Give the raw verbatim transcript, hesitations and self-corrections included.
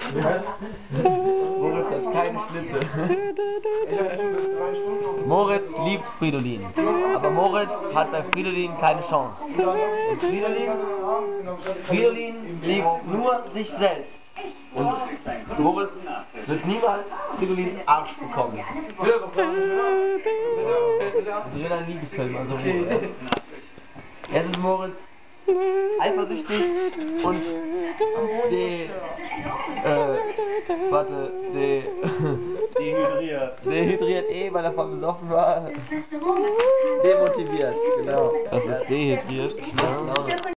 Moritz hat keine Schnitte. Moritz liebt Fridolin. Aber Moritz hat bei Fridolin keine Chance. Und Fridolin, Fridolin liebt nur sich selbst. Und Moritz wird niemals Fridolins Arsch bekommen. Das ist ein Liebesfilm, also Moritz. Jetzt ist Moritz eifersüchtig und de, äh, warte, de, Dehydriert. dehydriert eh, weil er voll besoffen war. Demotiviert, genau. Das ist dehydriert. Ja.